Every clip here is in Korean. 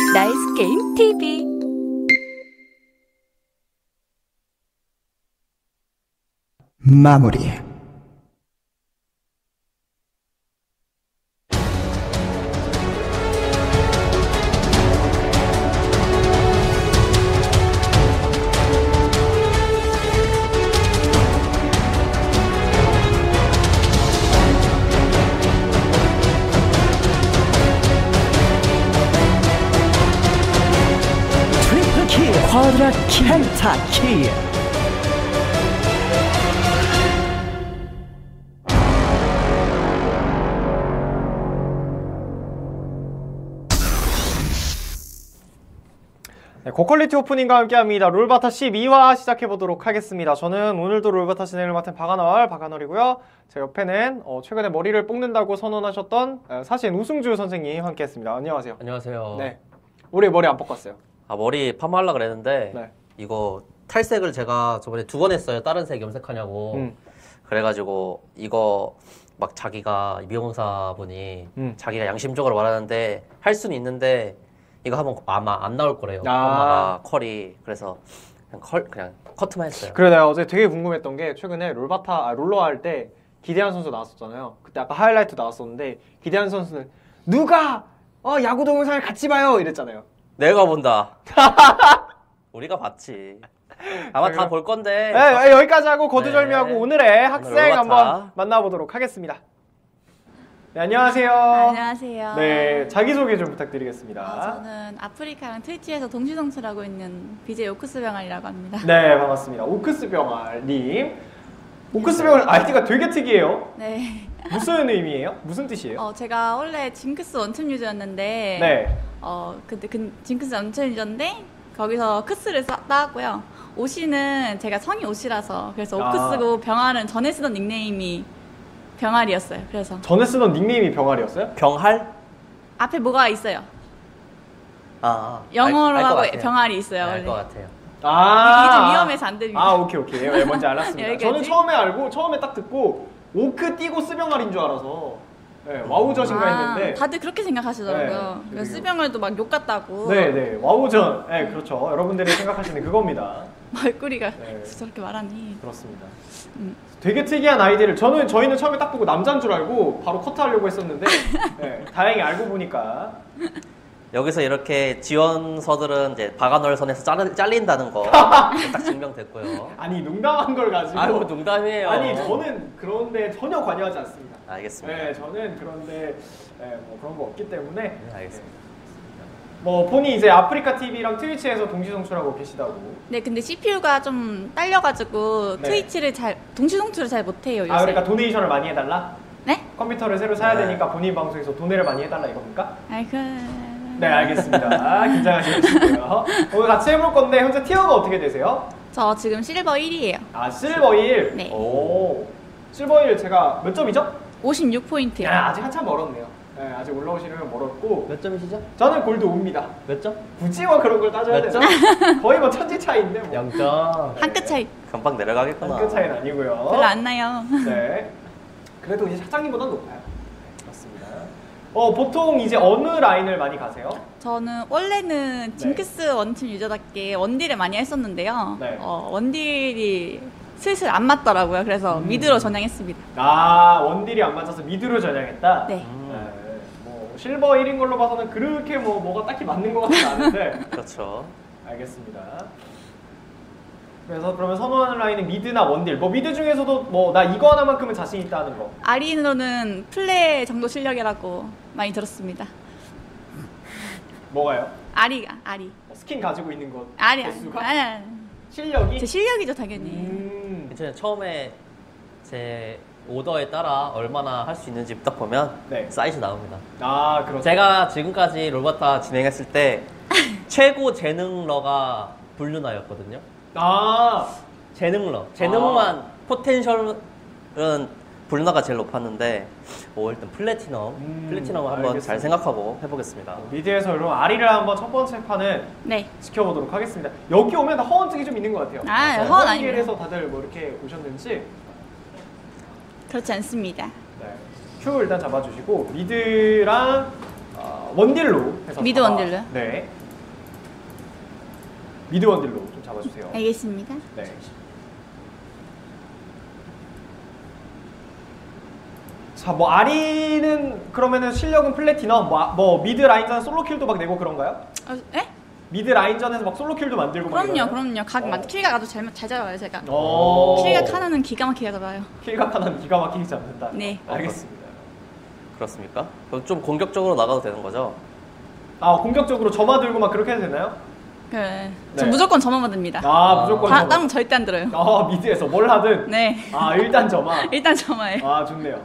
나이스 게임 TV. 마무리. 트리플 킬, 쿼드라 킬, 펜타 킬. 네, 고퀄리티 오프닝과 함께합니다. 롤바타 12화 시작해보도록 하겠습니다. 저는 오늘도 롤바타 진행을 맡은 박한월이고요. 제 옆에는 최근에 머리를 뽑는다고 선언하셨던 사신 우승주 선생님 함께했습니다. 안녕하세요. 안녕하세요. 네, 올해 머리 안 볶았어요. 아, 머리 파마하려고 그랬는데 네. 이거 탈색을 제가 저번에 2번 했어요. 다른 색 염색하냐고. 그래가지고 이거 막 자기가 미용사분이 자기가 양심적으로 말하는데 할 수는 있는데 이거 하면 아마 안 나올 거래요. 파마가 컬이. 그래서 그냥 커트만 했어요. 그래, 내가 어제 되게 궁금했던 게 최근에 롤러 할 때 기대한 선수 나왔었잖아요. 그때 아까 하이라이트 나왔었는데 기대한 선수는 누가 야구 동영상을 같이 봐요 이랬잖아요. 내가 본다. 우리가 봤지. 아마 다 볼 건데. 네, 여기까지 하고 거두절미하고 네. 오늘의 학생 오늘 한번 만나보도록 하겠습니다. 네, 안녕하세요. 안녕하세요. 네, 자기소개 좀 부탁드리겠습니다. 저는 아프리카랑 트위치에서 동시송출하고 있는 BJ 오크스 병아리라고 합니다. 네, 반갑습니다. 오크스 병아님. 오크스 병아리 아이디가 되게 특이해요. 네. 무슨 의미예요? 무슨 뜻이에요? 제가 원래 징크스 원챔 유저였는데 네. 근데 징크스 원챔 유저인데 거기서 크스를 따왔고요. 오시는 제가 성이 오시라서 그래서 오크스고 병아리는 전에 쓰던 닉네임이 병아리였어요. 그래서 전에 쓰던 닉네임이 병아리였어요? 병할? 앞에 뭐가 있어요. 영어로 알것 하고 같아요. 병아리 있어요. 알 원래. 것 같아요. 이게 좀 위험해서 안 됩니다. 오케이. 네, 뭔지 알았습니다. 여기까지? 저는 처음에 알고 처음에 딱 듣고 오크 띄고 스병아리인 줄 알아서 와우젓인가 했는데 다들 그렇게 생각하시더라고요. 네, 그래서 스병을도 막 욕 같다고. 네, 와우전. 네, 그렇죠. 여러분들이 생각하시는 그겁니다. 말꼬리가 네. 저렇게 말하니. 그렇습니다. 되게 특이한 아이디를 저희는 처음에 딱 보고 남자인 줄 알고 바로 커트하려고 했었는데 네, 다행히 알고 보니까 여기서 이렇게 지원서들은 이제 박아널 선에서 잘린다는 거 딱 증명됐고요. 아니 농담한 걸 가지고 아이고 농담이에요. 아니 저는 그런데 전혀 관여하지 않습니다. 알겠습니다. 네, 저는 그런데 뭐 그런 거 없기 때문에 네, 알겠습니다. 뭐 본인 이제 아프리카 TV랑 트위치에서 동시송출하고 계시다고. 네, 근데 CPU가 좀 딸려가지고 네. 트위치를 동시송출을 잘 못해요 요새. 그러니까 도네이션을 많이 해달라? 네? 컴퓨터를 새로 사야 네. 되니까 본인 방송에서 도네를 많이 해달라 이겁니까? 아이고. 네, 알겠습니다. 긴장하지 마시고요. 오늘 같이 해볼 건데 현재 티어가 어떻게 되세요? 저 지금 실버 1이에요. 실버 1? 네. 오, 실버 1 제가 몇 점이죠? 56포인트요. 야, 아직 한참 멀었네요. 네, 아직 올라오시려면 멀었고 몇 점이시죠? 저는 골드 5입니다. 몇 점? 굳이 뭐 그런 걸 따져야 몇 되나? 거의 뭐 천지 차이인데 뭐. 0점. 한 끗 차이. 금방 내려가겠구나. 한끗 차이는 아니고요. 별로 안 나요. 네. 그래도 이제 사장님보다는 높아요. 네, 그렇습니다. 보통 이제 어느 라인을 많이 가세요? 저는 원래는 징크스 원팀 유저답게 원딜을 많이 했었는데요. 네. 원딜이 슬슬 안 맞더라고요. 그래서 미드로 전향했습니다. 원딜이 안 맞아서 미드로 전향했다? 네. 뭐 실버 1인 걸로 봐서는 그렇게 뭐가 딱히 맞는 것 같지 않은데 그렇죠. 알겠습니다. 그래서 그러면 선호하는 라인은 미드나 원딜. 뭐 미드 중에서도 뭐 나 이거 하나만큼은 자신 있다는 거. 아리노는 플레이 정도 실력이라고 많이 들었습니다. 뭐가요? 아리. 스킨 가지고 있는 것. 아니. 개수가? 아니. 실력이? 제 실력이죠, 당연히. 괜찮아요. 처음에 제 오더에 따라 얼마나 할 수 있는지 딱 보면 네. 사이즈 나옵니다. 그렇죠. 제가 지금까지 롤바타 진행했을 때 최고 재능러가 블루나였거든요. 재능만 포텐셜은 블루나가 제일 높았는데 일단 플래티넘 한번 알겠습니다. 잘 생각하고 해보겠습니다. 미드에서 여러분 아리를 한번 첫 번째 판은 네. 지켜보도록 하겠습니다. 여기 오면 다 허언증이 좀 있는 것 같아요. 허언 아니고요. 길에서 다들 뭐 이렇게 오셨는지. 그렇지 않습니다. 네. 큐 일단 잡아주시고 미드랑 원딜로 해서 미드 원딜로요? 네. 미드 원딜로 좀 잡아주세요. 알겠습니다. 네. 자, 뭐 아리는 그러면은 실력은 플래티넘, 뭐 미드 라인전 솔로킬도 막 내고 그런가요? 에? 미드 라인전에서 막 솔로킬도 만들고 막 이러나요? 그럼요. 킬각 아주 잘 잡아요, 제가. 오. 킬각 하나는 기가 막히게 잡아요. 킬각 하나는 기가 막히게 잡는다. 네. 알겠습니다. 그렇습니까? 그럼 좀 공격적으로 나가도 되는 거죠? 아, 공격적으로 점화 들고 막 그렇게 해도 되나요? 저 네. 무조건 점화만 듭니다. 아, 무조건 점화. 다른 절대 안 들어요. 아, 미드에서 뭘 하든. 네. 아, 일단 점화. 일단 점화예요. 아, 좋네요.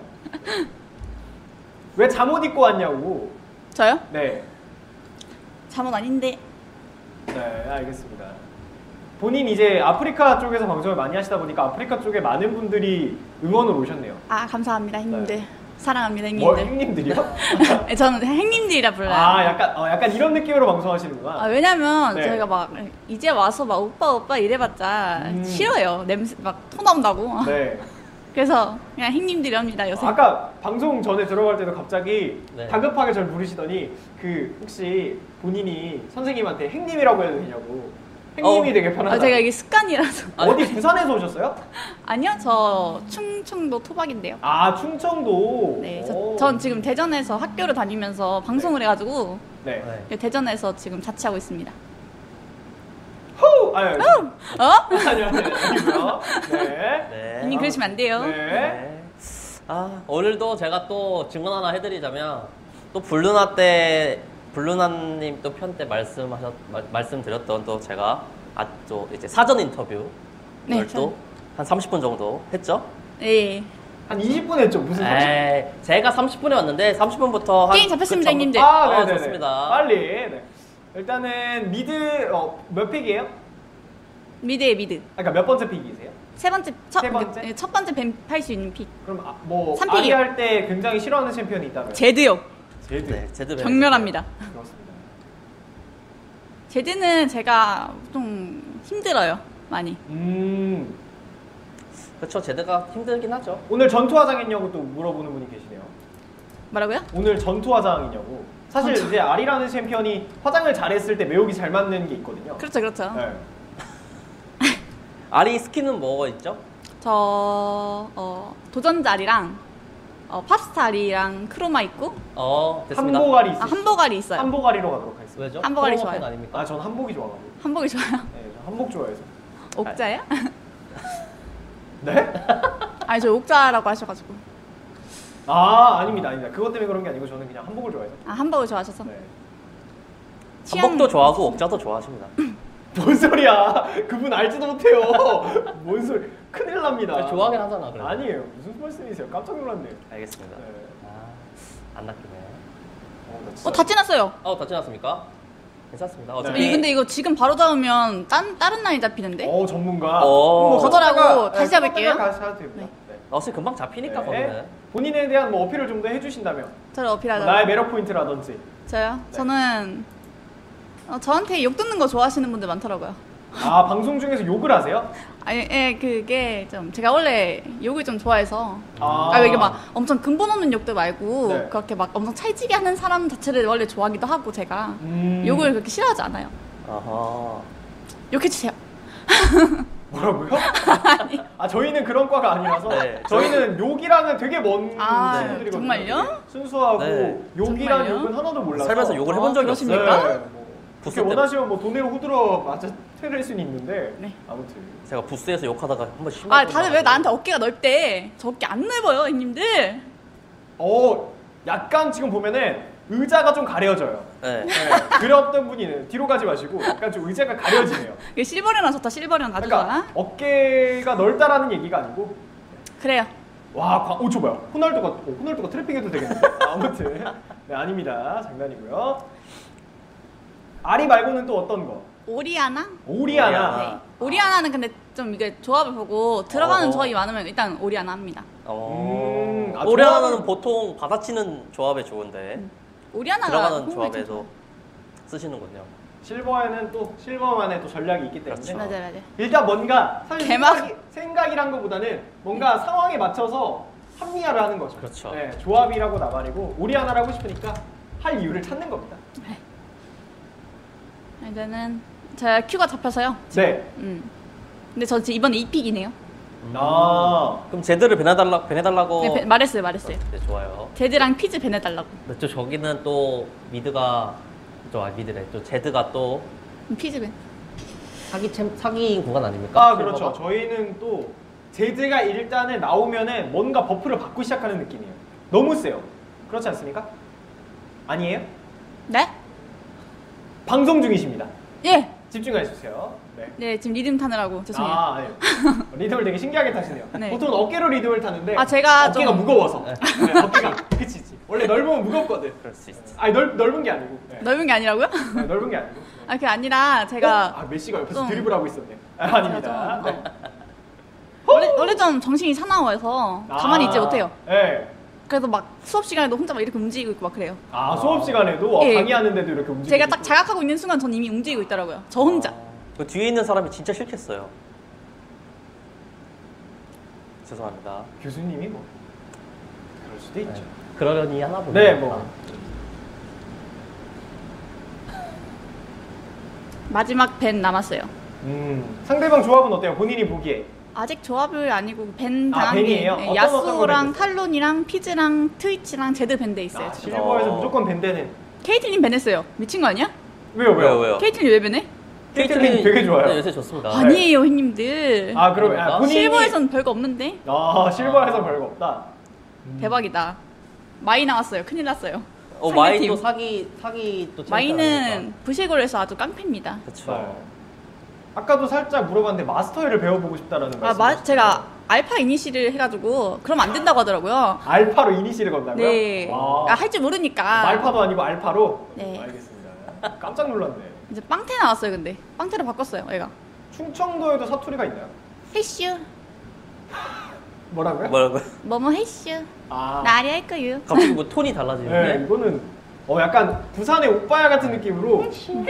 왜 잠옷 입고 왔냐고. 저요? 네. 잠옷 아닌데. 네, 알겠습니다. 본인 이제 아프리카 쪽에서 방송을 많이 하시다 보니까 아프리카 쪽에 많은 분들이 응원을 오셨네요. 아, 감사합니다, 형님들. 네. 사랑합니다, 뭐 형님들. 형님들이요? 네, 저는 형님들이라 불러요. 아, 약간 이런 느낌으로 방송하시는구나. 왜냐면 네. 저희가 막 이제 와서 막 오빠 이래봤자 싫어요. 냄새 막 토 나온다고. 네. 그래서 그냥 형님들이랍니다, 요새. 아까 방송 전에 들어갈 때도 갑자기 네. 다급하게 절 부르시더니 그 혹시 본인이 선생님한테 행님이라고 해도 되냐고. 행님이 되게 편하다. 제가 이게 습관이라서. 어디 부산에서 오셨어요? 아니요, 저 충청도 토박인데요. 아, 충청도. 네, 오. 전 지금 대전에서 학교를 다니면서 방송을 해가지고 네. 네. 대전에서 지금 자취하고 있습니다. 후! 아유. 어? 아니고요. 네. 네. 형님 그러시면 안 돼요. 네. 네. 아, 오늘도 제가 또 증언 하나 해드리자면 또 블루나님 또 편 때 말씀드렸던 또 제가 또 이제 사전 인터뷰 네, 를 또 한 30분 정도 했죠? 네. 한 20분 했죠. 무슨 30분? 에이, 제가 30분에 왔는데 30분부터 게임 잡혔습니다, 형님들. 아, 네네네. 좋습니다. 빨리. 네. 일단은 미드 몇 픽이에요? 미드에 미드. 그러니까 몇 번째 픽이세요? 세 번째, 세 번째? 첫 번째 뱀팔 수 있는 픽. 그럼 뭐 3픽이요. 아리 할 때 굉장히 싫어하는 챔피언이 있다면? 제드요. 제드. 네, 제드 격렬합니다. 그렇습니다. 제드는 제가 좀 힘들어요, 많이. 그렇죠. 제드가 힘들긴 하죠. 오늘 전투화장했냐고 또 물어보는 분이 계시네요. 뭐라고요? 오늘 전투화장이냐고. 사실 이제 아리라는 챔피언이 화장을 잘했을 때 매혹이 잘 맞는 게 있거든요. 그렇죠, 그렇죠. 네. 아리 스킨은 뭐가 있죠? 저 도전자리랑 팝스타리랑 크로마 있고 됐습니다. 한보가리 있어요. 한보가리 있어요. 한보가리로 가도록 하겠습니다. 왜죠? 한보가리 프로모 팬 좋아요. 아닙니까? 아, 전 한복이 좋아가지고. 한복이 좋아요. 네, 저 한복 좋아해서. 옥자야? 네? 아니 저 옥자라고 하셔가지고. 아, 아닙니다. 그것 때문에 그런 게 아니고 저는 그냥 한복을 좋아해서. 아 한복을 좋아하셔서. 네. 한복도 좋아하고 옥자도 좋아하십니다. 뭔 소리야? 그분 알지도 못해요. 뭔 소리? 큰일 납니다. 좋아하긴 하잖아. 그래도. 아니에요. 무슨 말씀이세요? 깜짝 놀랐네요. 알겠습니다. 네. 안 낚이네. 나 진짜- 다 지났어요. 다 지났습니까? 괜찮습니다. 네. 근데 이거 지금 바로 잡으면 다른 라인 잡히는데? 전문가. 거절하고 그러다가, 다시 잡을게요. 다시 하도 됩니다. 네. 어차피 금방 잡히니까 네. 거기는. 본인에 대한 뭐 어필을 좀 더 해주신다면 저를 어필하자. 나의 매력 포인트라든지. 저요? 네. 저는 저한테 욕 듣는 거 좋아하시는 분들 많더라고요. 아, 방송 중에서 욕을 하세요? 아니, 그게 좀 제가 원래 욕을 좀 좋아해서 아, 이게 막 엄청 근본 없는 욕들 말고 네. 그렇게 막 엄청 찰지게 하는 사람 자체를 원래 좋아하기도 하고 제가 욕을 그렇게 싫어하지 않아요. 아하. 욕해주세요. 뭐라고요? 아, 저희는 그런 과가 아니라서 네. 저희는 욕이랑은 되게 먼 친구들이거든요. 정말요? 되게 순수하고 네. 욕이란 정말요? 욕은 하나도 몰라서 살면서 욕을 해본 적이 그러십니까? 없어요. 네, 뭐 부스 그렇게 때. 원하시면 뭐 돈으로 후들어 맞아 테를 수는 있는데 네. 아무튼 제가 부스에서 욕하다가 한번 심하게 아 다들 왜 나한테 어깨가 넓대? 저 어깨 안 넓어요, 형님들. 약간 지금 보면은 의자가 좀 가려져요. 네. 네, 그렸던 분이 뒤로 가지 마시고 약간 좀 의자가 가려지네요. 이게 실버려나 좋다, 실버려나 아주 그러니까 좋아. 어깨가 넓다라는 얘기가 아니고 그래요. 와, 저 뭐야? 호날두가 트래핑해도 되겠는데. 아무튼 네, 아닙니다. 장난이고요. 아리 말고는 또 어떤 거? 오리아나? 오리아나. 네. 오리아나는 근데 좀 이게 조합을 보고 들어가는 어허. 조합이 많으면 일단 오리아나 합니다. 오리아나는 보통 받아치는 조합에 좋은데 오리아나가 들어가는 호응을 조합에도 쓰시는군요. 실버에는 또 실버만의 또 전략이 있기 때문에 그렇죠. 맞아요. 일단 뭔가 사실 개막. 생각이란 것보다는 뭔가 상황에 맞춰서 합리화를 하는 거죠. 그렇죠. 네, 조합이라고 나발이고 오리아나를 하고 싶으니까 할 이유를 찾는 겁니다. 이제는 제가 큐가 잡혀서요. 네. 근데 저 지금 이번에 2픽이네요. 그럼 제드를 배내달라고. 네, 말했어요. 네, 좋아요. 제드랑 피즈 배내달라고. 근데 또 저기는 또 미드가 미드래. 또 제드가 또 피즈 배. 사기 구간 아닙니까? 아 그렇죠. 저희는 또 제드가 일단은 나오면은 뭔가 버프를 받고 시작하는 느낌이에요. 너무 세요. 그렇지 않습니까? 아니에요? 네? 방송 중이십니다. 예. 집중해 주세요. 네. 네, 지금 리듬 타느라고 죄송해요. 아, 네. 리듬을 되게 신기하게 타시네요. 네. 보통 어깨로 리듬을 타는데 제가 어깨가 좀 무거워서. 네, 어깨가 그치. 원래 넓으면 무겁거든. 그럴 수 있어. 아니 넓은 게 아니고. 네. 넓은 게 아니라고요? 네, 넓은 게 아니고. 그게 아니라 제가 메시가 옆에서 좀- 드리블하고 있었네. 아닙니다. 제가 네. 원래 좀 정신이 사나워서 가만히 있지 못해요. 네. 그래서 막 수업 시간에도 혼자 막 이렇게 움직이고 있고 막 그래요. 수업 시간에도 예. 강의하는데도 이렇게 움직이고. 제가 딱 자각하고 있는 순간 전 이미 움직이고 있더라고요. 저 혼자. 그 뒤에 있는 사람이 진짜 싫겠어요. 죄송합니다. 교수님이 뭐 그럴 수도 있죠. 그러려니 하나 보네. 네, 뭐. 마지막 밴 남았어요. 상대방 조합은 어때요? 본인이 보기에. 아직 조합을 아니고 밴 당한 밴이에요? 게 어떤 야수랑 밴 탈론이랑 피즈랑 트위치랑 제드 밴드 있어요. 지금. 실버에서 무조건 밴드는. 케이틀린 밴했어요. 미친 거 아니야? 왜요? 케이틀린 왜 밴해? 케이틀린 되게 좋아요. 네, 요새 좋습니다. 아니에요, 형님들. 그러면 그러니까? 본인이 실버에선 별거 없는데? 실버에서 별거 없다. 대박이다. 마이 나왔어요. 큰일 났어요. 마이 상대팀. 또 사기 또 마이는 부실골에서 아주 깡패입니다. 그렇죠. 네. 아까도 살짝 물어봤는데 마스터를 배워보고 싶다라는 말씀. 제가 알파 이니시를 해가지고 그러면 안 된다고 하더라고요. 알파로 이니시를 건다고요? 네. 와. 할 줄 모르니까. 말파도 아니고 알파로? 네. 알겠습니다. 깜짝 놀랐네. 이제 빵태 나왔어요, 근데. 빵태로 바꿨어요, 얘가. 충청도에도 사투리가 있나요? 해슈. 뭐라고요? 뭐라고요? 해슈. 아. 나리 할 거유. 갑자기 뭐 톤이 달라지는데. 네, 이거는 약간 부산의 오빠야 같은 느낌으로.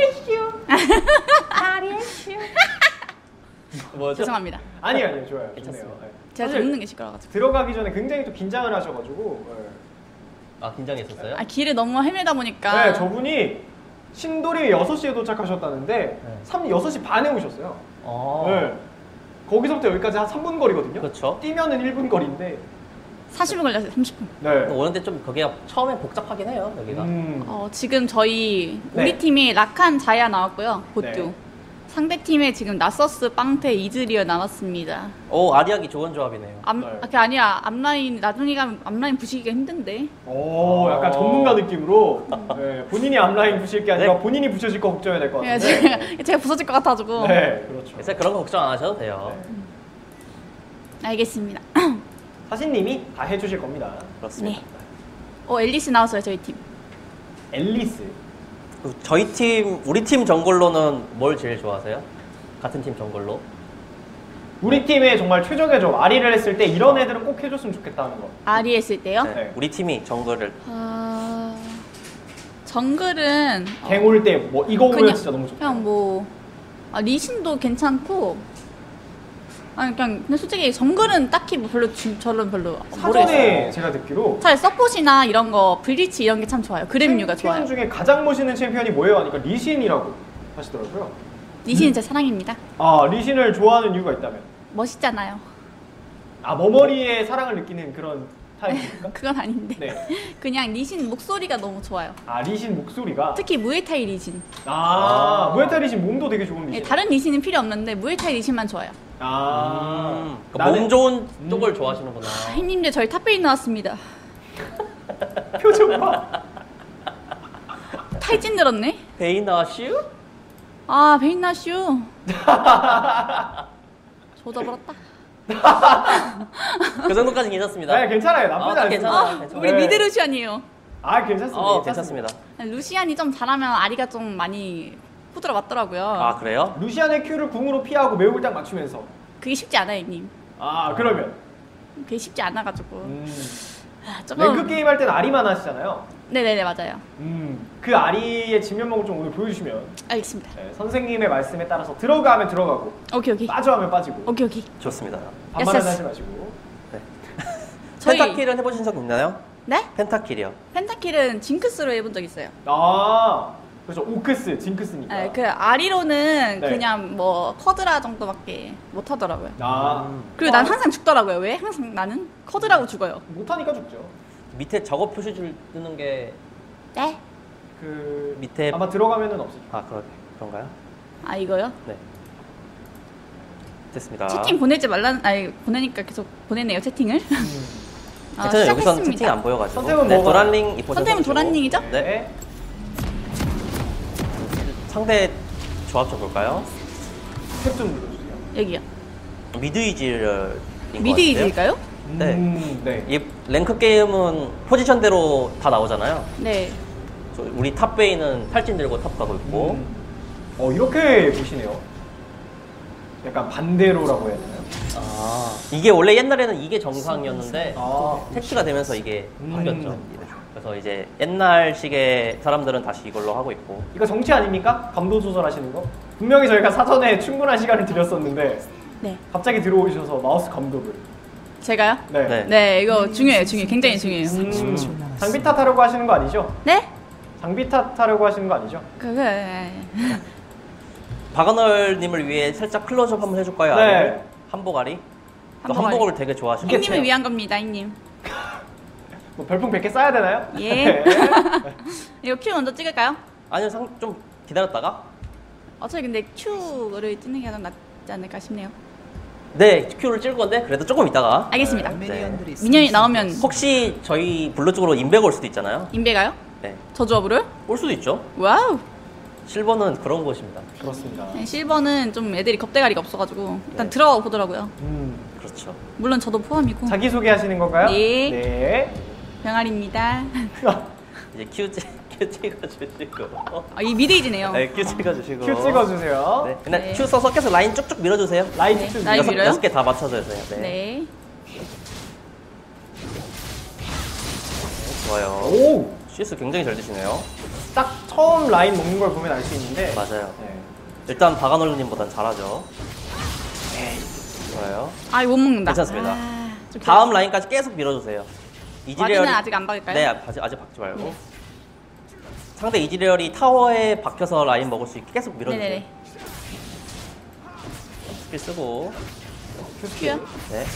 뭐죠? 죄송합니다. 아니요, 좋아요. 좋네요. 괜찮습니다. 네. 제가 사실 좀 웃는 게 시끄러워가지고. 들어가기 전에 굉장히 또 긴장을 하셔가지고. 긴장했었어요? 길을 너무 헤매다 보니까. 네, 저분이 신도리 6시에 도착하셨다는데 6시 반에 오셨어요. 네. 거기서부터 여기까지 한 3분 거리거든요. 그렇죠. 뛰면은 1분 거리인데. 40분 걸렸어요, 30분. 네. 오는데 좀 거기가 처음에 복잡하긴 해요, 여기가. 지금 저희, 우리 네. 팀이 라칸 자야 나왔고요, 보뚜. 네. 상대 팀에 지금 나서스, 빵태, 이즈리어 나왔습니다. 아리하기 좋은 조합이네요. 네. 그게 아니라 앞라인, 나중에 가면 앞라인 부시기가 힘든데. 약간 전문가 느낌으로 네, 본인이 앞라인 부실 게 아니라 네. 본인이 부셔질 거 걱정해야 될 것 같은데. 제가 부서질 것 같아가지고. 네, 그렇죠. 그래서 그런 거 걱정 안 하셔도 돼요. 알겠습니다. 사신님이 다 해주실 겁니다. 그렇습니다. 네. 앨리스 나왔어요, 저희 팀. 앨리스. 저희 팀, 우리 팀 정글로는 뭘 제일 좋아하세요? 같은 팀 정글로? 우리 팀에 정말 최적의 조 아리를 했을 때 이런 애들은 꼭 해줬으면 좋겠다는 거. 아리 했을 때요? 네. 우리 팀이 정글을. 정글은 갱 올 때 뭐 이거 오면 진짜 너무 좋다. 그냥 뭐 리신도 괜찮고 그냥 솔직히 정글은 딱히 뭐 저는 별로 사전에 모르겠어요. 제가 듣기로 차라리 서폿이나 이런 거 블리치 이런 게 참 좋아요. 그램류가 좋아요. 챔피언 중에 가장 멋있는 챔피언이 뭐예요? 하니까 리신이라고 하시더라고요. 리신은 제 사랑입니다. 리신을 좋아하는 이유가 있다면? 멋있잖아요. 머머리에 사랑을 느끼는 그런 타입입니까? 그건 아닌데 네. 그냥 리신 목소리가 너무 좋아요. 리신 목소리가? 특히 무에타이 리신. 무에타이 리신 몸도 되게 좋은 리신. 다른 리신은 필요 없는데 무에타이 리신만 좋아요. 몸 좋은 쪽을 좋아하시는구나. 형님들 저희 탑베인 나왔습니다. 표정 봐. 탈진 늘었네. 베인 나슈? 베인 나슈. 조져버렸다. 그 정도까지 괜찮습니다. 네, 괜찮아요. 나쁘지 않습니다. 괜찮아요. 우리 네. 미드 루시안이에요. 괜찮습니다. 괜찮습니다. 루시안이 좀 잘하면 아리가 좀 많이 후드러 맞더라고요. 그래요? 루시안의 큐를 궁으로 피하고 매혹을 딱 맞추면서. 그게 쉽지 않아요, 형님. 그러면. 그게 쉽지 않아가지고. 랭크 게임 할 때는 아리만 하시잖아요. 네네네, 맞아요. 그 아리의 진면목을 좀 오늘 보여주시면. 알겠습니다. 네, 선생님의 말씀에 따라서 들어가면 들어가고 오케이. 빠져하면 빠지고. 오케이. 좋습니다. 반말은 예스. 하지 마시고. 저희- 펜타킬은 해보신 적 있나요? 네? 펜타킬이요. 펜타킬은 징크스로 해본 적 있어요. 그렇죠. 오크스, 징크스니까. 네, 그 아리로는 네. 그냥 뭐 커드라 정도밖에 못 하더라고요. 아, 그리고 난 항상 죽더라고요. 왜? 항상 나는 커드라고 죽어요. 못하니까 죽죠. 밑에 작업 표시줄 뜨는 게 네? 그 밑에 아마 들어가면은 없을 거예요. 그런가요? 아 이거요? 네. 됐습니다. 채팅 보내지 말라는 아니 보내니까 계속 보내네요 채팅을. 아, 괜찮아요. 여기서는 시작했습니다. 채팅이 안 보여가지고. 선택은 네, 뭐가- 도란링 입고 선택은 도란링이죠? 네. 상대 조합 좀 볼까요? 탭 좀 눌러주세요. 여기요. 미드 이질인 미드 이즈일까요? 네. 네. 이 랭크 게임은 포지션대로 다 나오잖아요. 네. 우리 탑베이는 탈진 들고 탑 가고 있고. 이렇게 보시네요. 약간 반대로라고 해야 되나요? 아, 이게 원래 옛날에는 이게 정상이었는데 아. 패치가 되면서 이게 바뀌었죠. 그래서 이제 옛날식의 사람들은 다시 이걸로 하고 있고. 이거 정치 아닙니까? 감도 조절하시는 거? 분명히 저희가 사전에 충분한 시간을 드렸었는데 네. 갑자기 들어오셔서 마우스 감독을. 제가요? 네. 네. 네, 이거 중요해요. 굉장히 중요해요. 장비 탓하려고 하시는 거 아니죠? 네? 장비 탓하려고 하시는 거 아니죠? 박은월님을 위해 살짝 클로즈업 한번 해줄까요? 네. 아니면 한보가리? 한보가리. 한보가리를 되게 좋아하시는 것 형님을 같아요. 위한 겁니다, 형님. 뭐 별풍 100개 쌓아야 되나요? 예. 네. 이거 큐 먼저 찍을까요? 아니요, 좀 기다렸다가. 어차피 근데 큐를 찍는 게 더 낫지 않을까 싶네요. 네, Q를 찍을 건데 그래도 조금 있다가. 알겠습니다. 네. 미니언이 나오면 혹시 저희 블루 쪽으로 인베가 올 수도 있잖아요. 인베가요? 네. 저조합으로요? 올 수도 있죠. 와우. 실버는 그런 곳입니다. 그렇습니다. 네, 실버는 좀 애들이 겁대가리가 없어가지고 일단 네. 들어가 보더라고요. 그렇죠. 물론 저도 포함이고. 자기소개 하시는 건가요? 네. 네. 병아리입니다. 이제 Q 찍어주시고. 이 미드이지네요. 네, Q 찍어주시고. 큐 찍어주세요. 네. 그냥 네. Q 써서 계속 라인 쭉쭉 밀어주세요. 라인 네, 쭉 라인 밀어요? 6개 다 맞춰주세요. 네. 네. 좋아요. 오! CS 굉장히 잘 드시네요. 딱 처음 라인 먹는 걸 보면 알 수 있는데 맞아요. 네. 일단 박은월님보단 잘하죠. 좋아요. 아, 이거 못 먹는다. 괜찮습니다. 아, 좀 다음 라인까지 계속 밀어주세요. 와리는 아직 안 박을까요? 네, 아직 박지 말고. 상대 이지리얼이 타워에 박혀서 라인 먹을 수 있게 계속 밀어주세요. 네네네. 스킬 쓰고. 큐요? 네.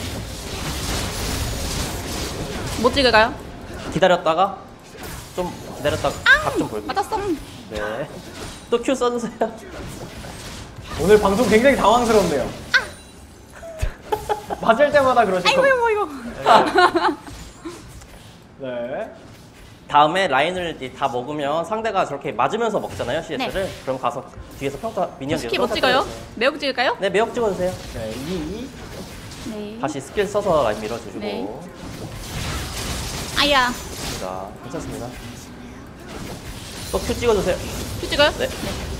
못 찍을까요? 기다렸다가 좀 기다렸다가 각 좀 볼게요. 맞았어. 네. 또 Q 써주세요. 오늘 방송 굉장히 당황스럽네요. 맞을 때마다 그러실 아이고, 거. 이거. 네. 다음에 라인을 이제 다 먹으면 상대가 저렇게 맞으면서 먹잖아요, CS를. 네. 그럼 가서 뒤에서 평타, 미니언 스킬 못 찍어요? 매혹 찍을까요? 네, 매혹 찍어주세요. 네. 네. 다시 스킬 써서 라인 밀어주시고. 네. 아야. 자, 괜찮습니다. 또 Q 찍어주세요. 큐 찍어요? 네.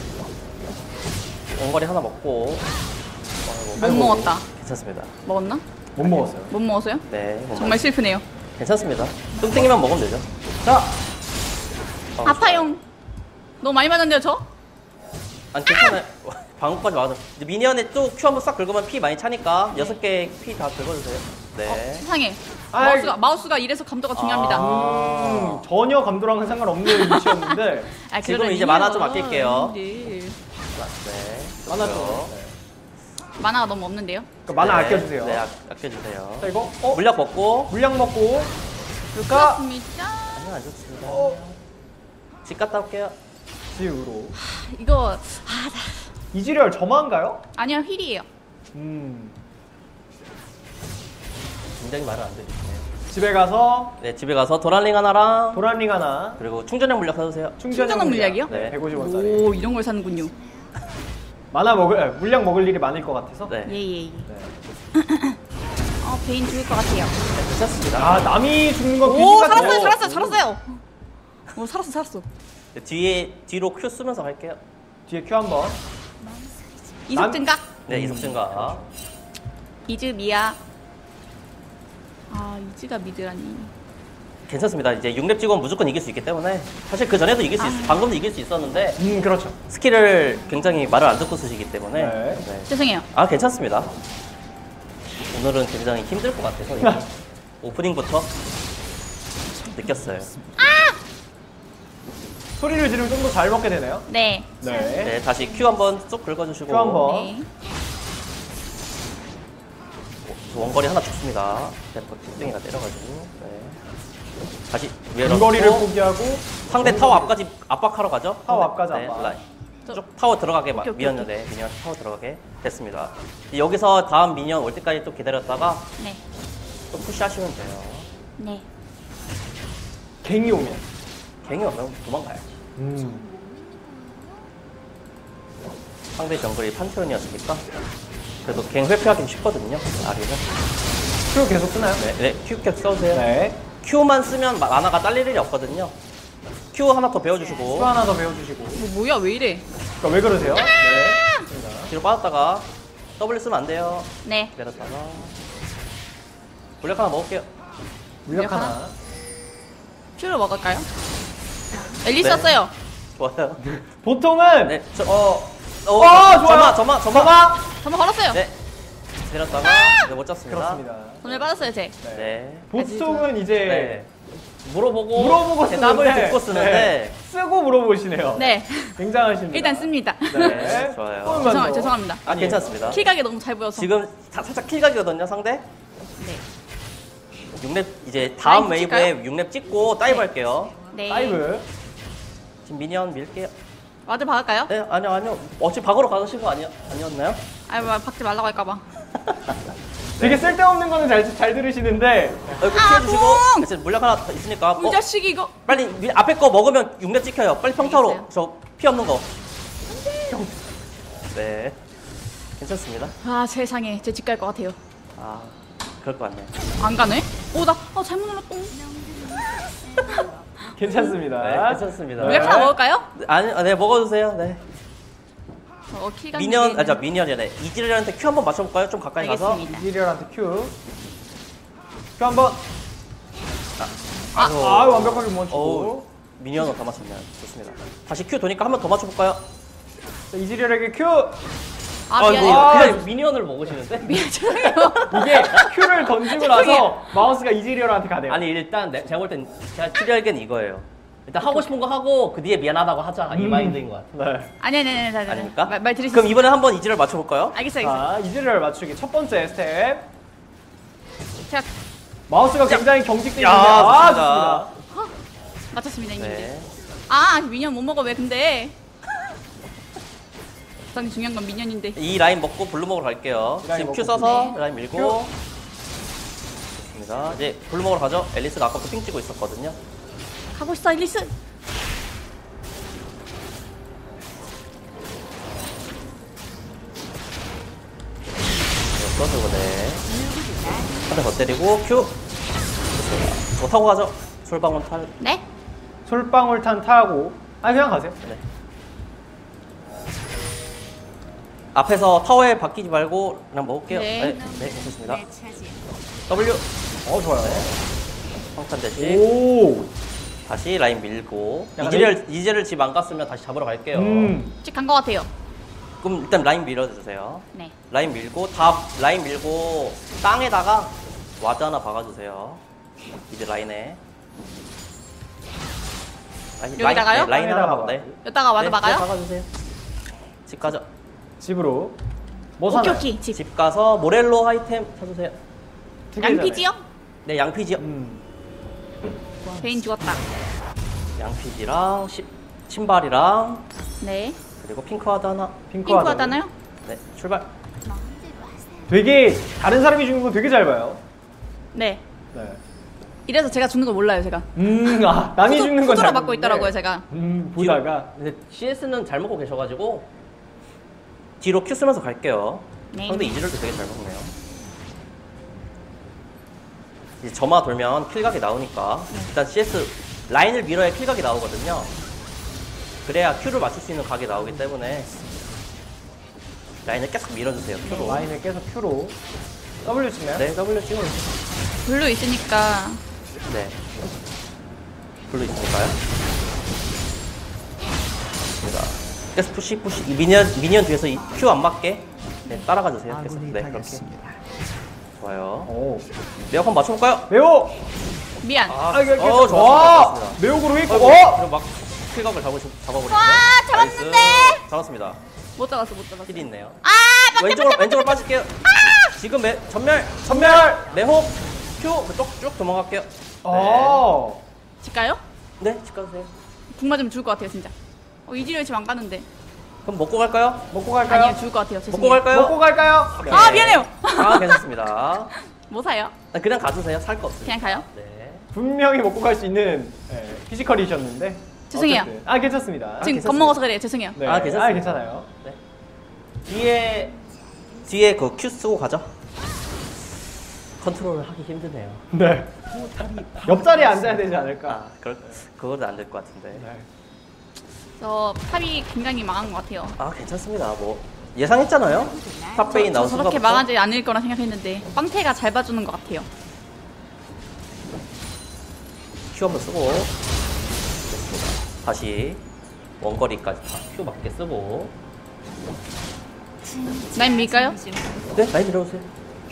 원거리 하나 먹고. 못 먹었다. 괜찮습니다. 먹었나? 못 먹었어요. 못 먹었어요? 네. 정말 슬프네요. 괜찮습니다. 뚱땡이만 먹으면 되죠. 자, 아파용. 너무 많이 맞았는데요, 저? 아니, 괜찮아요. 방금까지 맞아. 미니언에 또 Q 한번 싹 긁으면 피 많이 차니까 6개 피 다 긁어주세요. 네. 세상에. 아이. 마우스가 이래서 감도가 중요합니다. 전혀 감도랑은 상관없는 위치였는데 아, 지금은 이제 만화 좀 아낄게요. 네. 네. 만화 좀. 좋고요. 만화가 너무 없는데요. 그러니까 만화 네. 아껴주세요. 네, 아껴주세요. 자, 이거 물약 먹고. 물량 먹고 그러니까 그렇습니다. 아니요, 안 좋습니다. 집 갔다 올게요. 지우로 이거 이지리얼 점화인가요? 아니요, 휠이에요. 굉장히 말을 안 들으시네요. 집에 가서 네, 집에 가서 도란링 하나랑 도란링 하나 그리고 충전형 물약 사주세요. 충전형 물약이요? 네. 150원짜리. 오, 이런 걸 사는군요. 물량 먹을 일이 많을 것 같아서. 네. 예예예. 네. 베인 죽을 것 같아요. 괜찮습니다. 아, 남이 죽는 거 오, 귀신 같은 살았어요, 거. 살았어요. 오, 살았어. 네, 뒤로 Q 쓰면서 갈게요. 뒤에 큐 한번. 이속 증가. 네, 이속 증가. 이즈 미야. 아, 이즈가 미드라니. 괜찮습니다. 이제 6렙 찍으면 무조건 이길 수 있기 때문에 사실 그 전에도 이길 수 있어요. 방금도 이길 수 있었는데 그렇죠. 스킬을 굉장히 말을 안 듣고 쓰시기 때문에 네. 네. 죄송해요. 아, 괜찮습니다. 오늘은 굉장히 힘들 것 같아서 이거 오프닝부터 느꼈어요. 소리를 지르면 좀 더 잘 먹게 되나요? 네. 네. 네, 다시 Q 한번 쏙 긁어주시고. Q 한번. 네. 원거리 하나 죽습니다. 땡땡이가 때려가지고. 네. 다시 위로 근거리를 넣고 포기하고 상대 타워 앞까지 압박하러 가죠. 타워 상대. 앞까지 네, 압박. 라인. 쭉 타워 들어가게 오케이, 오케이, 미녔는데 미니언 타워 들어가게 됐습니다. 여기서 다음 미니언 올 때까지 또 기다렸다가 네. 또 푸시하시면 돼요. 네. 갱이 오면. 갱이 오면 도망가요. 음. 상대 정글이 판테온이었으니까 그래도 갱 회피하기 쉽거든요. 아리는. Q 계속 쓰나요? 네, 네, Q 캡 써주세요. 네. Q만 쓰면 만화가 딸릴 일이 없거든요. Q 하나 더 배워주시고 Q 하나 더 배워주시고. 뭐야, 왜 이래? 그러니까 왜 그러세요? 네. 뒤로 빠졌다가 W 쓰면 안 돼요. 네. 내렸다가 물약 하나 먹을게요. 물약 하나? 하나. 큐를 먹을까요? 엘리스 네. 썼어요. 좋아요. 보통은 네, 좋아요. 점화. 전부 걸었어요. 네, 내렸다가 네, 못 잡습니다. 그렇습니다. 전을 받았어요, 제. 네. 보통은 이제 네. 물어보고 물어보고 대답을 쓰는데, 듣고 쓰는데 네. 쓰고 물어보시네요. 네. 굉장하십니다. 일단 씁니다. 네, 좋아요. 조금만 더. 죄송합니다. 아, 괜찮습니다. 킬각이 너무 잘 보여서. 지금 살짝 킬각이거든요, 상대. 네. 6렙 이제 다음 다이브 웨이브에 6렙 찍고 다이브 할게요. 네. 다이브. 지금 미니언 밀게요. 와드 박을까요? 네, 아니요. 어차피 박으러 가신 거 아니었나요? 아니, 뭐 박지 말라고 할까봐. 되게 쓸데없는 거는 잘 들으시는데 이거 피해주시고 뿡! 이제 물약 하나 더 있으니까 이 자식이 이거. 빨리 앞에 거 먹으면 6렙 찍혀요. 빨리 평타로 알겠어요. 저 피 없는 거. 네, 괜찮습니다. 아, 세상에. 제 집 갈 것 같아요. 아, 그럴 것 같네요. 안 가네? 잘못 눌렀다. 괜찮습니다. 네, 괜찮습니다. 물약 하나 먹을까요? 네, 먹어주세요. 네. 킬각 미니언이네. 이지리한테 Q 한번 맞춰볼까요? 좀 가까이 가서. 알겠습니다. 이지리얼한테 Q. Q 한번. 아이고. 완벽하게 어우, 멈추고. 미니언을 더 맞췄네요. 좋습니다. 다시 Q 도니까 한 번 더 맞춰볼까요? 자, 이지리얼에게 Q. 미안해요. 그냥 미니언을 먹으시는데? 죄송해요. 이게 Q를 던지고 나서 마우스가 이지리얼한테 가네요. 아니 일단 제가 볼 땐 제가 필요하게는 이거예요. 일단 하고 싶은 거 하고 그 뒤에 미안하다고 하자 이 마인드인 것 같아요. 네. 아니. 아닙니까? 말 들으시죠. 그럼 이번에 한번 이지를 맞춰볼까요? 알겠어요. 자, 이지리얼 맞추기 첫 번째 스텝. 제가 마우스가 굉장히 경직돼 있는데 야, 좋습니다. 맞췄습니다, 이미. 네. 미니언 못 먹어, 왜 근데? 가장 중요한 건 미니언인데. 이 라인 먹고 블루 먹으러 갈게요. 라인 지금 먹고 Q 써서 네. 라인 밀고. 좋습니다. 이제 블루 먹으러 가죠. 앨리스가 아까부터 핑 찍고 있었거든요. 가고 있어, 일리스. 써주고 네. 한 대 더 때리고 Q. 좋습니다. 저 타고 가죠. 솔방울 탈. 네? 솔방울탄 타고. 그냥 가세요. 네. 앞에서 타워에 바뀌지 말고 그냥 먹을게요. 네. 네, 괜찮습니다. W. 좋아요. 황탄 대식. 오. 다시 라인 밀고 약간 이제를 집 안 갔으면 다시 잡으러 갈게요. 집 간 것 같아요. 그럼 일단 라인 밀어주세요. 네. 라인 밀고 라인 밀고 땅에다가 와드 하나 박아주세요. 이제 라인에. 여기다가요? 라인 하나 땅에다가 박아. 네. 여기다가 와드 네, 박아요? 네, 박아주세요. 집 가죠. 집으로. 뭐 오케이, 사나요? 오케이. 집. 집 가서 모렐로 아이템 사주세요. 두 개잖아요. 양피지요? 네, 양피지요. 베인 죽었다. 양피지랑 신발이랑 네. 그리고 핑크와드 하나. 핑크 하잖아요? 네, 출발. 되게 다른 사람이 주는 거 되게 잘 봐요. 네. 네. 이래서 제가 죽는 거 몰라요, 제가. 남이 주는 건 후드라 잘 맞고 보는데. 있더라고요, 제가. 보다가. 근데 CS는 잘 먹고 계셔가지고 뒤로 Q 쓰면서 갈게요. 네. 상대 이지럴도 되게 잘 먹네요. 이제 점화 돌면 킬각이 나오니까 일단 CS 라인을 밀어야 킬각이 나오거든요. 그래야 Q를 맞출 수 있는 각이 나오기 때문에 라인을 계속 밀어주세요. Q로. 라인을 계속 Q로. W 치나요? 네, W 찍어주세요. 블루 있으니까. 네. 블루 있으니까요. 좋습니다. 계속 푸시. 이 미니언 뒤에서 이 Q 안 맞게 네, 따라가 주세요. 계속. 네, 그렇게. 좋아요. 오. 매혹 한번 맞춰볼까요? 매우. 미안. 이게 좋았습니다. 와! 좋았습니다. 매혹으로 했고. 그리고 막 킬각을 잡아버리네. 와, 잡았는데! 나이스. 잡았습니다. 못 잡았어. 힐이 있네요. 아, 왼쪽으로 빠질게요. 지금 전멸 매혹 큐 쭉 도망갈게요. 어. 집 가요? 네, 집 가주세요. 궁 맞으면 죽을 것 같아요, 진짜. 이지리얼 집안 가는데. 그럼 먹고 갈까요? 먹고 갈까요? 아니요, 죽을 것 같아요. 죄송해요. 먹고 갈까요? 먹고 갈까요? 네. 아, 미안해요. 아, 괜찮습니다. 뭐 사요? 그냥 가주세요. 살 거 없어요. 그냥 가요? 네. 분명히 먹고 갈 수 있는 피지컬이셨는데. 죄송해요. 어쨌든. 아, 괜찮습니다. 지금 괜찮습니다. 겁먹어서 그래요. 죄송해요. 네. 아, 괜찮습니다. 아, 괜찮아요. 네. 뒤에 그 Q 쓰고 가죠. 컨트롤을 하기 힘드네요. 네. 옆자리에 앉아야 되지 않을까? 아, 그거는 안 될 것 같은데. 네. 저 탑이 굉장히 망한 것 같아요. 아, 괜찮습니다. 뭐 예상했잖아요. 탑베인 나온 저렇게 순간부터. 망하지 않을 거라 생각했는데 빵태가 잘 봐주는 것 같아요. Q 한번 쓰고 다시 원거리까지 다 Q 맞게 쓰고. 라인 밀까요? 네, 라인 밀어주세요.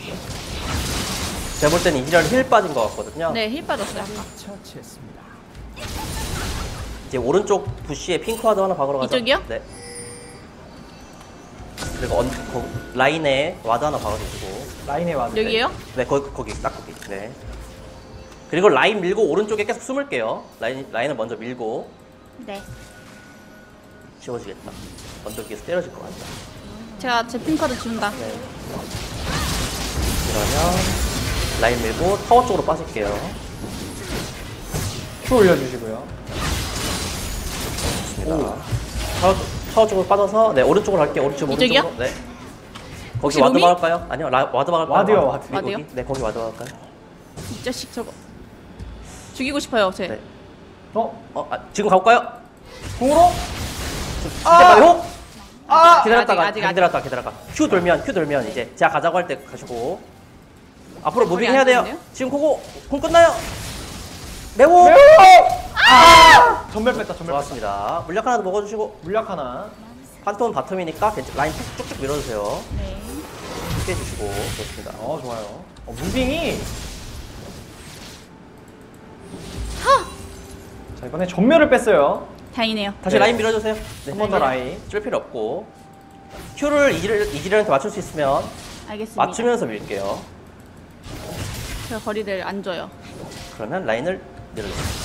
제가 볼 때는 이지랄 힐 빠진 것 같거든요. 네, 힐 빠졌어요. 아까. 처치했습니다. 이제 오른쪽 부시에 핑크와드 하나 박으러 가죠. 이쪽이요? 네. 그리고 라인에 와드 하나 박아주시고. 라인에 와도. 여기에요? 네, 거기 딱 거기. 네. 그리고 라인 밀고 오른쪽에 계속 숨을게요. 라인을 먼저 밀고. 네. 지워지겠다. 언덕 위에서 때려질 것 같다. 제가 제 핑카드 지운다. 네. 그러면 라인 밀고 타워 쪽으로 빠질게요. 큐 올려주시고요. 좋습니다. 타워 쪽으로 빠져서 네 오른쪽으로 갈게요. 오른쪽으로. 이쪽이요? 네. 거기 혹시 와드 로미? 박을까요? 아니요, 와드 박을까요? 와드요, 와드. 와드요? 거기? 네, 거기 와드 박을까요? 이 자식 저거. 죽이고 싶어요, 제. 네. 지금 가볼까요? 공으로? 아! 호 아! 기다렸다가 아직. 기다렸다가 큐 돌면 이제 제가 가자고 할 때 가시고 앞으로 무빙 안 해야 돼요. 되는데요? 지금 공 끝나요. 매워. 전멸 뺐다, 전멸 뺐다. 좋았습니다. 물약 하나 더 먹어주시고 물약 하나. 판톤 바텀이니까 라인 쭉쭉 밀어주세요. 네. 쉽게 해주시고 좋습니다. 좋아요. 무빙이. 자, 이번에 전멸을 뺐어요. 다행이네요. 다시 네. 라인 밀어주세요. 네. 한 번 더 라인. 줄 필요 없고 Q를 이지랄한테 맞출 수 있으면 알겠습니다. 맞추면서 밀게요. 제가 거리를 안 줘요. 그러면 라인을 밀어주세요.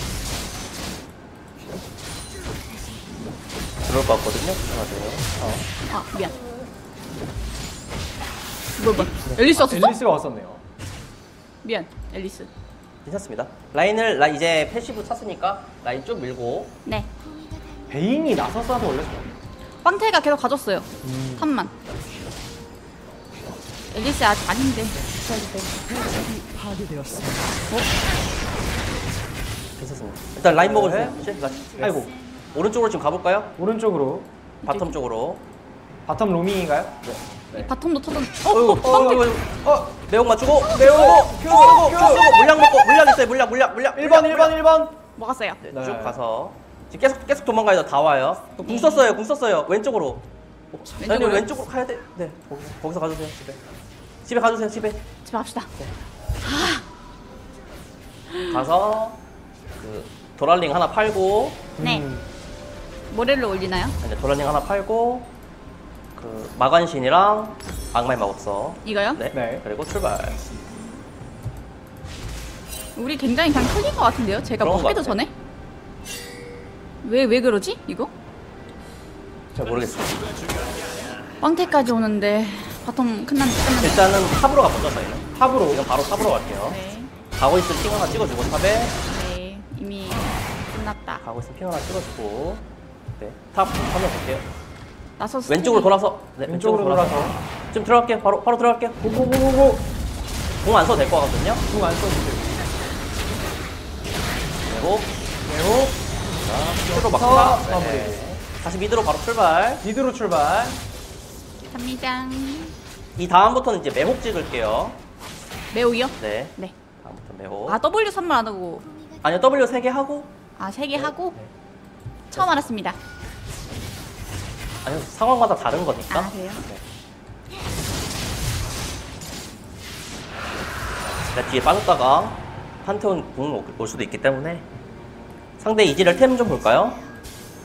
들어올 것 같거든요. 조심하세요. 아, 미안. 뭐. 앨리스 왔었어? 앨리스가 왔었네요. 미안, 앨리스. 괜찮습니다. 이제 패시브 찼으니까 라인 쭉 밀고 네. 베인이 나서서 원래 좋아요. 빵태가 계속 가졌어요. 탑만. 앨리스 아직 아닌데. 파괴되었습니다. 괜찮습니다. 일단 라인 먹어주세요. 아이고. 오른쪽으로 지금 가볼까요? 오른쪽으로. 바텀 쪽으로. 바텀 로밍인가요? 이 바텀도 터졌. 매혹 맞추고 매혹 큐 쓰고 물량 먹고 물량 있어요. 물량 1번. 먹었어요. 네, 네. 쭉 가서 지금 계속 도망가요. 다 와요. 궁 썼어요. 왼쪽으로. 왼쪽으로요? 왼쪽으로 가야 돼. 네, 거기서 가주세요. 집에 가주세요. 집에 집에 갑시다. 가서 그 도랄링 하나 팔고 네. 모래를 올리나요? 아니, 도랄링 하나 팔고 그 마관신이랑 악마의 마법서. 이거요? 네. 네. 그리고 출발. 우리 굉장히 그냥 털린 것 같은데요? 제가 그런 것 먹기도 같아요. 전에? 왜 그러지? 이거? 잘 모르겠습니다. 빵태까지 오는데 바텀 끝났는데. 일단은 탑으로 가보죠. 저희는 탑으로. 이건 바로 탑으로 갈게요. 네. 가고 있을 핑 하나 찍어주고 탑에 네. 이미 끝났다. 가고 있을 핑 하나 찍어주고 네, 탑 한번 볼게요. 나서 왼쪽으로 돌아서 네, 왼쪽으로 돌아서. 좀 들어갈게요. 바로 들어갈게요. 고고고고고. 공 안 써도 될 것 같거든요. 궁안 써주세요. 그리고 매우. 큐로 서 막다. 마무리. 네. 다시 미드로 바로 출발. 미드로 출발. 삼미장. 이 다음부터는 이제 매혹 찍을게요. 매우요? 네. 네. 다음부터 매혹. 아 W 선물 안 하고 아니요, W 3개 하고. 아 3개 하고 네. 처음 알았습니다. 아니요, 상황마다 다른 거니까. 아, 그래요? 네. 제가 뒤에 빠졌다가 판테온 궁 올 수도 있기 때문에 상대 이지를 템 좀 볼까요?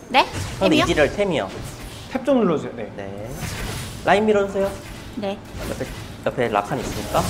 네? 근데 템이요? 이지럴 템이요. 탭 좀 눌러주세요. 네. 네. 라인 밀어주세요. 네. 옆에 라칸 있으니까.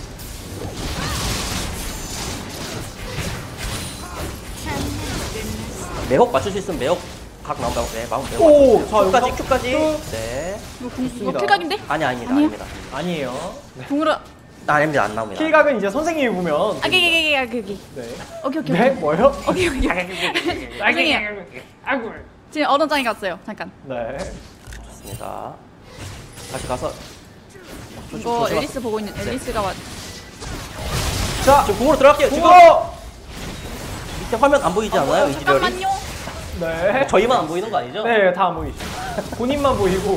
매혹 맞출 수 있으면 매혹 각 나온다고. 네, 마음 매혹. 오, 맞추세요. 자, 큐까지, 여기서 큐까지. 쭉. 네. 이거 필각인데? 아닙니다, 아니에요? 아닙니다. 아니에요. 궁으로. 아닙니다, 안 나옵니다. 킬각은 이제 선생님이 보면. 여기. 네. 오케이. 네? 뭐요? 오케이. 죄송해요. 아이고. 지금 얼음장에 갔어요. 잠깐. 네. 좋습니다. 다시 가서. 이거 앨리스 보고 있는 앨리스가 왔. 자, 지금 궁으로 들어갈게요. 지금 죽어! 밑에 화면 안 보이지 않아요? 이지렬이? 잠깐만요. 네. 저희만 안 보이는 거 아니죠? 네, 다 안 보이죠. 본인만 보이고.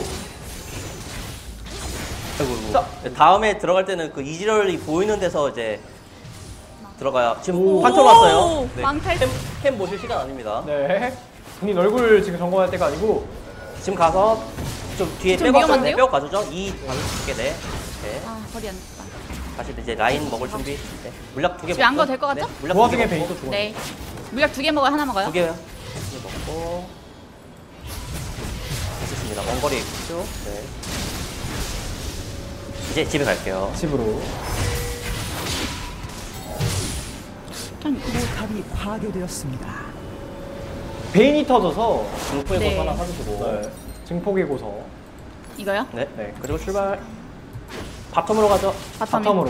아이고, 자. 다음에 들어갈 때는 그 이지렬이 보이는 데서 이제 들어가야. 지금 오. 판토 왔어요. 네. 망탈. 캠 보실 시간 아닙니다. 네. 본인 얼굴 지금 점검할 때가 아니고. 지금 가서 좀 뒤에 좀 빼고 위험한데요? 빼고 가주죠. 이 방식게 돼. 네. 아 거리 안 됐다. 다시 이제 라인 먹을 준비. 네. 물약 2개 집에 안 가도 될것 같죠? 물약 그 2개 와중에 먹고. 베인 또 죽어. 네. 물약 2개 먹어요? 하나 먹어요? 2개요. 2개 먹고. 됐습니다. 원거리 있죠? 네. 이제 집에 갈게요. 집으로. 포탑이 파괴되었습니다. 베인이 터져서. 중포에 네. 거 하나 사주시고. 네. 증폭의 고서. 이거요? 네. 네. 그리고 출발. 바텀으로 가죠. 바텀으로.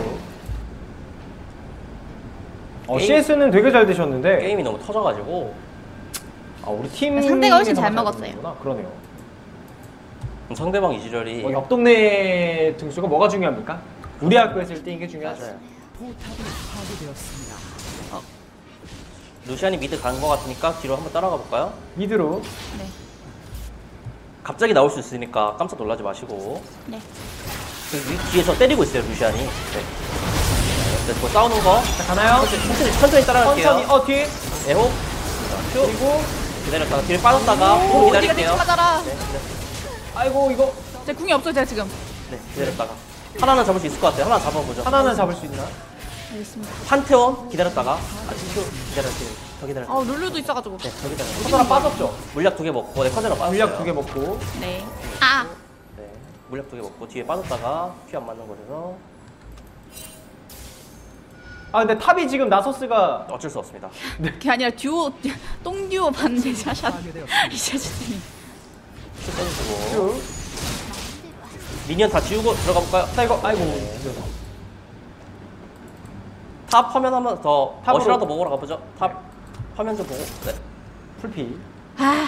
게임- CS는 되게 잘 되셨는데. 게임이 너무 터져가지고. 아, 우리 팀. 상대가 훨씬 잘 먹었어요. 그러네요. 상대방 이지렬이. 옆 동네 등수가 뭐가 중요합니까? 우리 학교에 있을 때 이게 중요하죠. 맞아요. 포탑이 파괴되었습니다. 루시안이 미드 가는 것 같으니까 뒤로 한번 따라가 볼까요? 미드로. 네. 갑자기 나올 수 있으니까 깜짝 놀라지 마시고. 네. 뒤에서 때리고 있어요, 루시안이. 네. 네, 뭐 싸우는 거. 자, 가나요? 천천히 따라갈게요. 천천히. 뒤에. 에호. 큐. 그리고. 기다렸다가 뒤를 빠졌다가 오, 또 네가 기다릴게요. 대충 맞아라. 네, 아이고, 이거. 제 궁이 없어요, 제가 지금. 네, 기다렸다가. 하나는 잡을 수 있을 것 같아요. 하나 잡아보죠. 하나는 잡을 수 있나? 알겠습니다. 판테온 기다렸다가. 큐. 기다렸어요. 더 기다려. 아, 룰루도 있어가지고. 네, 더 기다려. 컨트라 빠졌죠? 물약 2개 먹고, 네, 컨테너 빠졌어요. 물약 2개 먹고. 네. 아! 네, 물약 2개 먹고 뒤에 빠졌다가 큐 안 맞는 곳에서 아, 근데 탑이 지금 나서스가. 어쩔 수 없습니다. 그게 아니라 똥듀오 봤는데 샤샷. 파괴되었습니다. 이 샤샷이. 큐 빼주시고. 쭉. 미니언 다 지우고 들어가 볼까요? 자, 이거. 아이고. 탑 화면 한번 더 탑으로. 어시라도 먹으러 가보죠. 탑 화면 좀 보고. 네. 풀피. 아!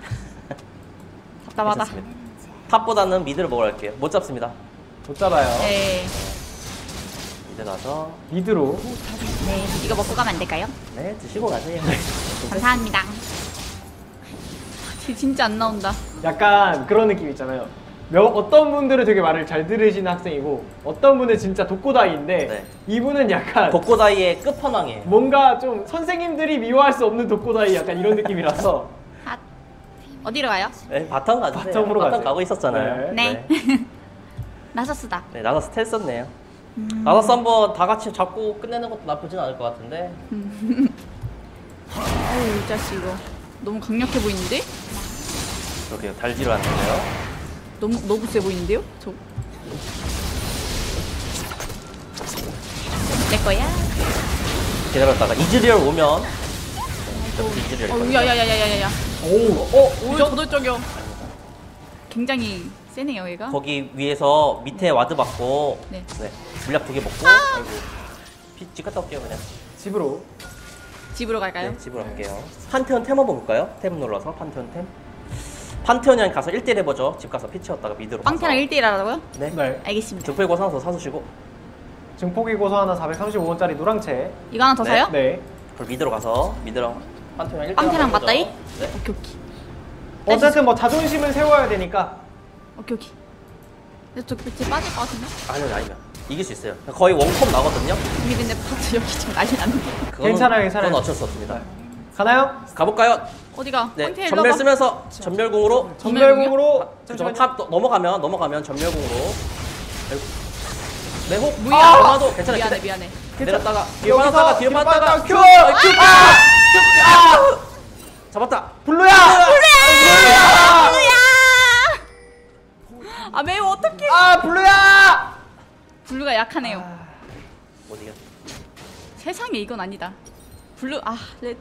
답답하다. 괜찮습니다. 탑보다는 미드를 먹으러 갈게요. 못 잡습니다. 못 잡아요. 네. 미드 가서 미드로. 네. 이거 먹고 가면 안 될까요? 네 드시고 가세요. 감사합니다. 진짜 안 나온다. 약간 그런 느낌 있잖아요. 어떤 분들은 되게 말을 잘 들으시는 학생이고 어떤 분은 진짜 독고다이인데 네. 이분은 약간 독고다이의 끝판왕이에요. 뭔가 좀 선생님들이 미워할 수 없는 독고다이 약간 이런 느낌이라서 아, 어디로 가요? 네, 바텀 가주세요. 바텀으로 가세요. 가고 있었잖아요. 네. 나서스다. 네, 나서스 텔 썼네요. 나서스 한번 다 같이 잡고 끝내는 것도 나쁘진 않을 것 같은데. 어우, 이 자식 이거. 너무 강력해 보이는데? 그러게요. 달지로 않는데요. 너무 세 보이는데요? 저. 내 거야? 기다렸다가 이즈리얼 오면 이즈리얼 어, 야야야야야야. 오, 저돌적이요. 굉장히 세네요, 얘가. 거기 위에서 밑에 와드 받고 네. 네, 물약 2개 먹고 아이고 집 갔다 올게요 그냥. 집으로. 집으로 갈까요? 네, 집으로 갈게요. 판테온 템 한번 볼까요? 탭 눌러서 판테온 템. 판테온이랑 가서 1대1 해보죠. 집 가서 피 채웠다가 미드로 빵태랑 1대1 하라고요? 네. 네. 알겠습니다. 등포의 고상서 사주시고 증폭이 고서 하나 435원짜리 노랑채. 이거 하나 더 네. 사요? 네. 그럼 미드로 가서 미드랑 판테온이랑 1대1 빵태랑 맞다이? 네. 오케이, 오케이. 어쨌든 뭐 자존심을 세워야 되니까. 오케이, 오케이. 근데 저 밑에 빠질 것 같은데? 아니면 이길 수 있어요. 거의 원컵 나거든요. 이게 근데 파트 여기 좀 난리 났는데. 괜찮아요. 그건 어쩔 수 없습니다. 가나요? 가볼까요? 어디가? 네, 빵태 일로 전멸 와봐. 쓰면서 전멸공으로 전멸공으로. 탑 넘어가면 넘어가면 전멸공으로. 매혹 뭐야? 아마도 괜찮아. 미안해. 내렸다가 뒤에 여기서 빠졌다가 뒤에 뒤로 빠졌다가 빠졌다가 큐! 큐! 잡았다. 블루야! 아 매우 어떡해. 아 블루야! 블루가 약하네요. 못 이겨. 세상에 이건 아니다. 블루 레드.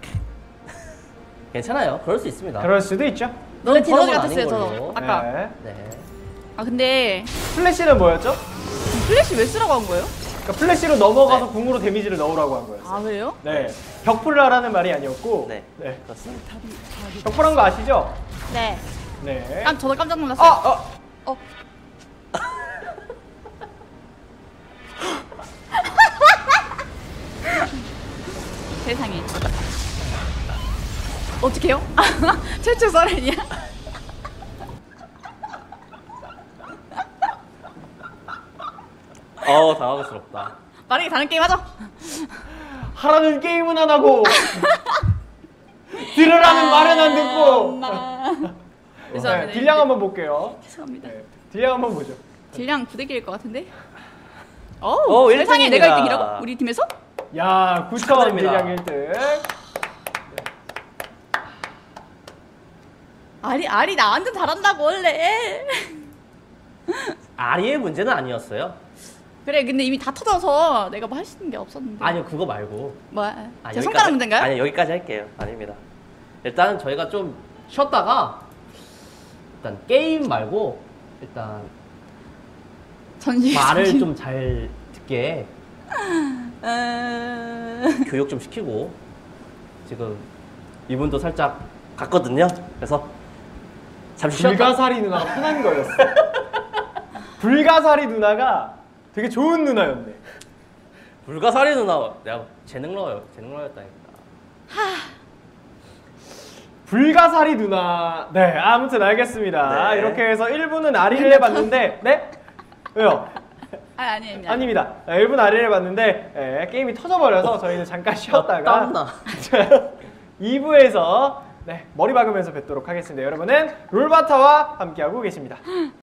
괜찮아요. 그럴 수 있습니다. 그럴 수도 있죠. 너네 그런 디너지 건 같았어요 아닌 저 걸로. 아까. 네. 네. 아 근데 플래시는 뭐였죠? 플래시 왜 쓰라고 한 거예요? 그러니까 플래시로 넘어가서 네. 궁으로 데미지를 넣으라고 한 거였어요. 아 그래요? 네. 벽풀라라는 말이 아니었고. 네. 네. 그렇습니다. 탑이 파괴. 벽풀한 거 아시죠? 네. 네. 저도 깜짝 놀랐어요. 어. 세상에. 어떡해요? 최초 썰이야. 당황스럽다. 빠르게 다른 게임 하자. 하라는 게임은 안 하고 들으라는 말은 안 듣고. 죄송합니다. 네, 딜량 한번 볼게요. 죄송합니다. 네, 딜량 한번 보죠. 딜량 부대기일 것 같은데? 오, 세상에 1등입니다. 내가 1등이라고? 우리 팀에서? 야, 9,000 축하드립니다. 딜량 1등. 아리 나 완전 잘한다고 원래. 아리의 문제는 아니었어요. 그래 근데 이미 다 터져서 내가 뭐 할 수 있는 게 없었는데. 아니요, 그거 말고. 뭐야? 아, 제 손가락 문제인가요? 아니, 여기까지 할게요. 아닙니다. 일단 저희가 좀 쉬었다가 일단 게임 말고 일단 전시. 말을 좀 잘 듣게 어... 교육 좀 시키고 지금 이분도 살짝 갔거든요. 그래서 잠시 쉬었다. 불가사리 누나가 편한 거였어. 불가사리 누나가 되게 좋은 누나였네. 불가사리 누나 내가 재능러였다니까. 불가사리 누나. 네, 아무튼 알겠습니다. 네. 이렇게 해서 1부는 아리를 해봤는데, 네? 왜요? 아닙니다. 아닙니다. 1분 아리를 해봤는데, 게임이 터져버려서 저희는 잠깐 쉬었다가 땀나. 2부에서 머리 박으면서 뵙도록 하겠습니다. 여러분은 롤바타와 함께하고 계십니다.